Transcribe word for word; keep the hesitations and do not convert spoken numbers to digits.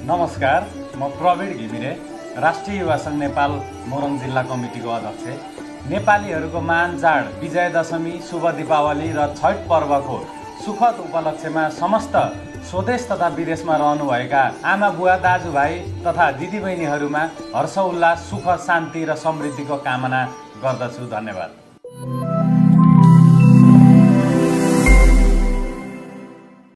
नमस्कार, म प्रवीण घिमिरे, राष्ट्रिय युवा सङ्घ नेपाल मोरङ जिल्ला कमिटीको अध्यक्ष। नेपालीहरूको महान चाड विजय दशमी, शुभ दीपावली र छठ पर्वको सुखद उपलक्ष्यमा समस्त स्वदेश तथा विदेशमा रहनुभएका आमा बुवा दाजुभाइ तथा दिदीबहिनीहरूमा हर्ष उल्लास, सुख, शान्ति र समृद्धिको कामना गर्दछु। धन्यवाद।